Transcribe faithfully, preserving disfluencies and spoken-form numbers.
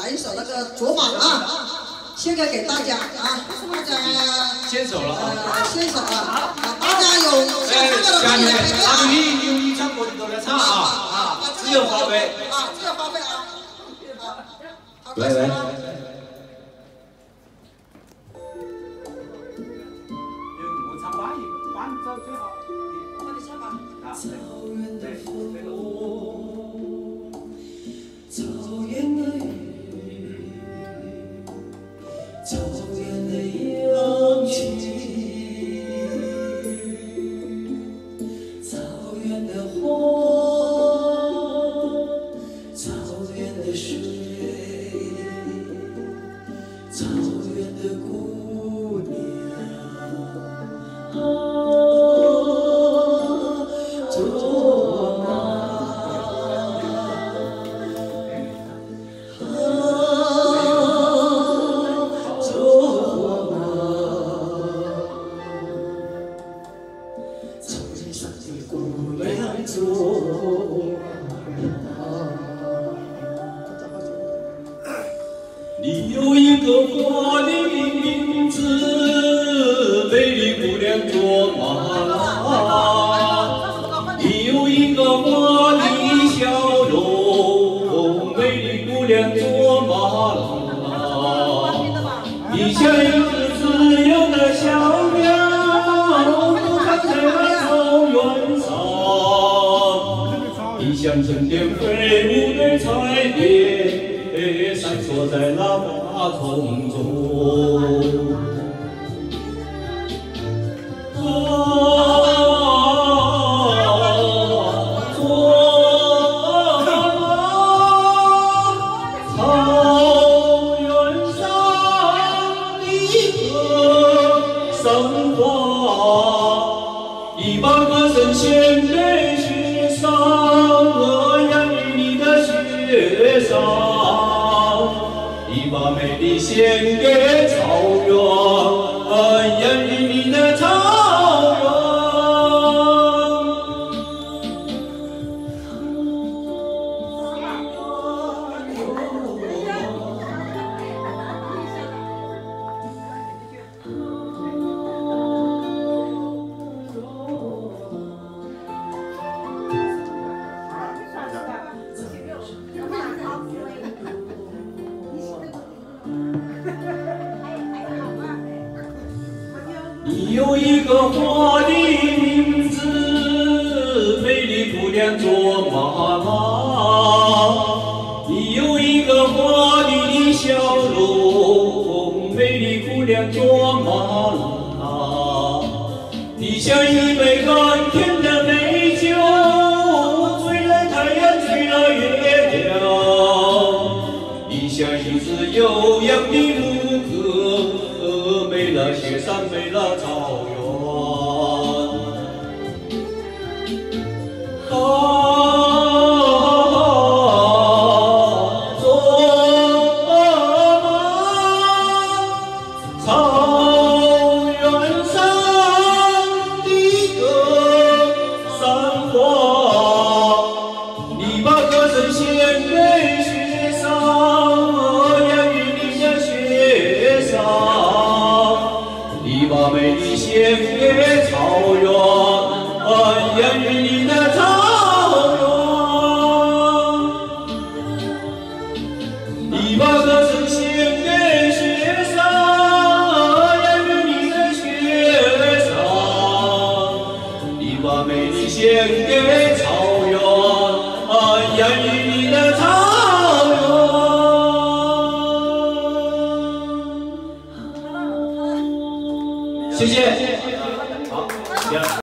来一首那个卓玛啊，献给给大家啊，大家先走了啊， 先走啊，大家有想唱歌的可以来唱啊， 你有你唱过的都来唱啊啊，自由发挥啊，自由发挥啊， 来来。 草原的风，草原的雨，草原的氧气，草原的花，草原的水，草原的姑娘。啊 卓玛，卓玛，草原上的姑娘卓玛，你有一个华丽的名字，美丽姑娘卓玛。 你有一个华丽笑容，美丽姑娘卓玛拉。你像一只自由的小鸟，浮唱在那草原上。你像春天飞舞的彩蝶，闪烁在那花丛中。啊 生活，你把歌声献给雪山，我养育你的雪山；你把美丽献给草原，我养育你的草原。你有一个华丽的名字，美丽姑娘卓玛拉。你有一个华丽的笑容，美丽姑娘卓玛拉。你像一杯甘甜的美酒，醉了太阳，醉了月亮。你像一只悠扬的牧歌，美了雪山，美了草原。啊，卓玛，草原上的歌山花，你把歌声献给雪山，养育你的雪山。 你把美丽献给草原，养育你的草原。你把歌声献给雪山，养育你的雪山。你把美丽献给草原，养育你的草原。 谢谢。好，行。